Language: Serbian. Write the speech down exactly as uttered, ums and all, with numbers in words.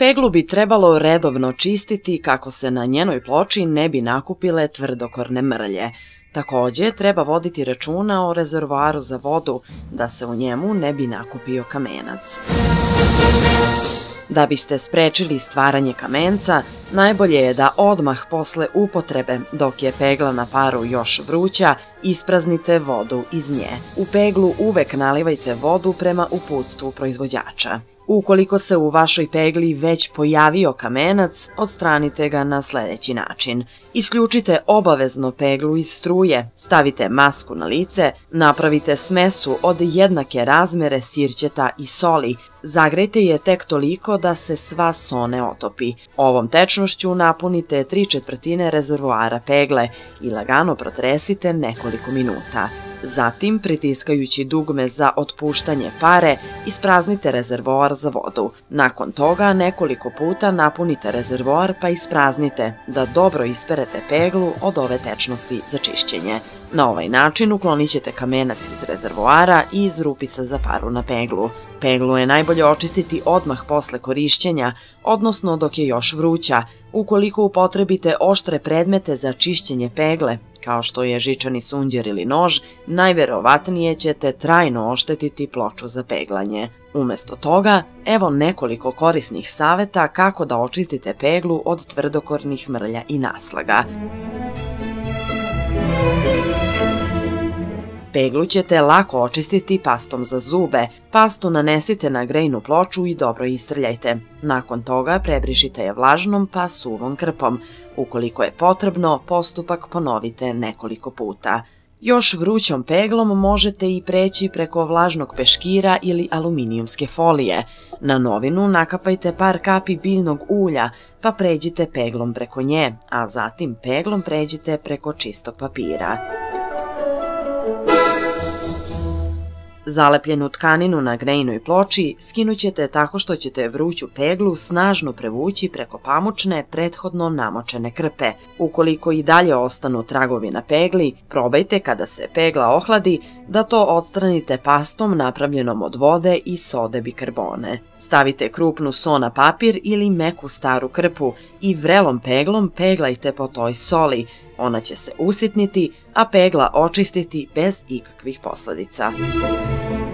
Peglu bi trebalo redovno čistiti kako se na njenoj ploči ne bi nakupile tvrdokorne mrlje. Takođe, treba voditi računa o rezervoaru za vodu, da se u njemu ne bi nakupio kamenac. Da biste sprečili stvaranje kamenca, najbolje je da odmah posle upotrebe, dok je pegla na paru još vruća, ispraznite vodu iz nje. U peglu uvek nalivajte vodu prema uputstvu proizvođača. Ukoliko se u vašoj pegli već pojavio kamenac, odstranite ga na sledeći način. Isključite obavezno peglu iz struje, stavite masku na lice, napravite smesu od jednake razmere sirćeta i soli, zagrejte je tek toliko da se sva so ne otopi. Ovom tečnošću napunite tri četvrtine rezervoara pegle i lagano protresite nekoliko minuta. Zatim, pritiskajući dugme za otpuštanje pare, ispraznite rezervoar za vodu. Nakon toga nekoliko puta napunite rezervoar pa ispraznite da dobro isperete peglu od ove tečnosti za čišćenje. Na ovaj način uklonit ćete kamenac iz rezervoara i iz rupica za paru na peglu. Peglu je najbolje očistiti odmah posle korišćenja, odnosno dok je još vruća. Ukoliko upotrebite oštre predmete za čišćenje pegle, kao što je žičani sunđer ili nož, najverovatnije ćete trajno oštetiti ploču za peglanje. Umesto toga, evo nekoliko korisnih saveta kako da očistite peglu od tvrdokornih mrlja i naslaga. Peglu ćete lako očistiti pastom za zube. Pastu nanesite na grejnu ploču i dobro istrljajte. Nakon toga prebrišite je vlažnom pa suvom krpom. Ukoliko je potrebno, postupak ponovite nekoliko puta. Još vrućom peglom možete i preći preko vlažnog peškira ili aluminijumske folije. Na novinu nakapajte par kapi biljnog ulja, pa pređite peglom preko nje, a zatim peglom pređite preko čistog papira. Zalepljenu tkaninu na grejnoj ploči skinut ćete tako što ćete vruću peglu snažno prevući preko pamučne, prethodno namočene krpe. Ukoliko i dalje ostanu tragovi na pegli, probajte kada se pegla ohladi da to odstranite pastom napravljenom od vode i sode bikarbone. Stavite krupnu so na papir ili meku staru krpu i vrelom peglom peglajte po toj soli. Ona će se usitniti, a pegla očistiti bez ikakvih posledica.